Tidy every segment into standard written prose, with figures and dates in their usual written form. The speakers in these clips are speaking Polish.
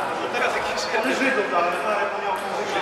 Teraz jakiś Żydów, ale nie miał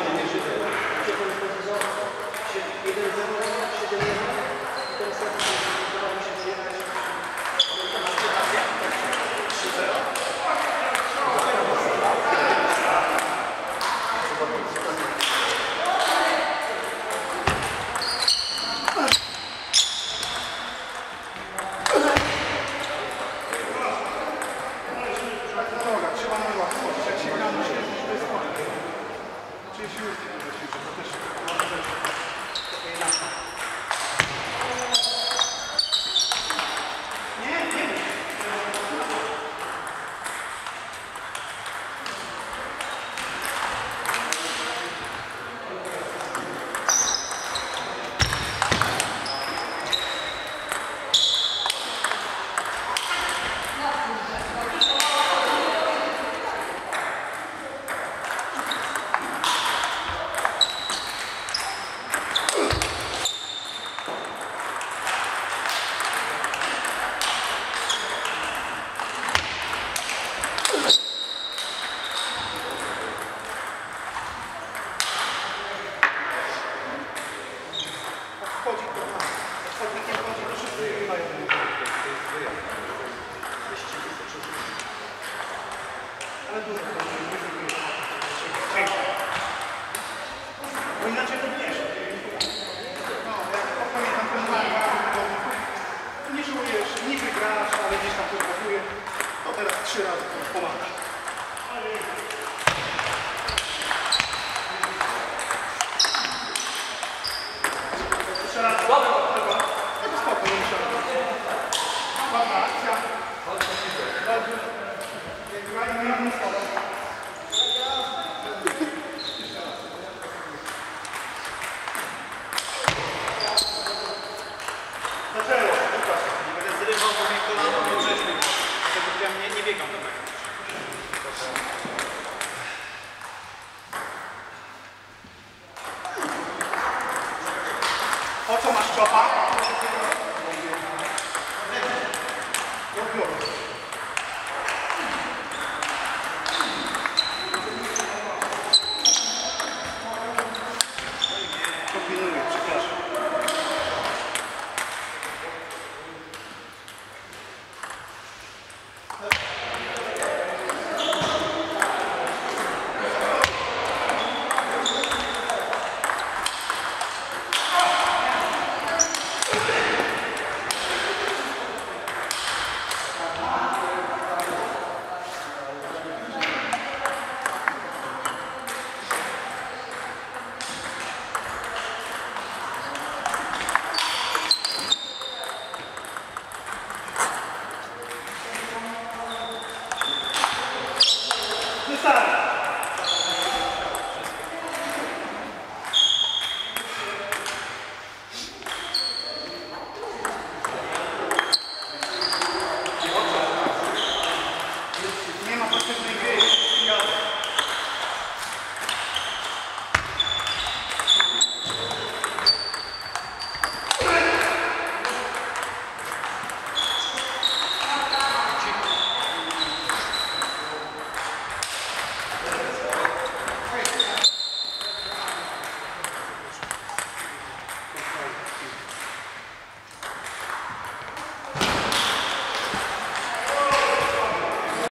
bo inaczej to nie szło. No, jak pamiętam ten nie żałujesz, nie wygrasz, ale gdzieś tam to brakuje, to teraz 3 razy to pomaga. Jeszcze raz, chyba. No spoko, nie musiałem. Ładna akcja. Dobrze. Grajmy słowo. Zaczęło. Nie będę zrywał, bo mnie kolano nie grzecznie. Dlatego ja nie biegam do tego. O co masz czopa? Kombinuję, przepraszam. Nie ma potrzebnej gry.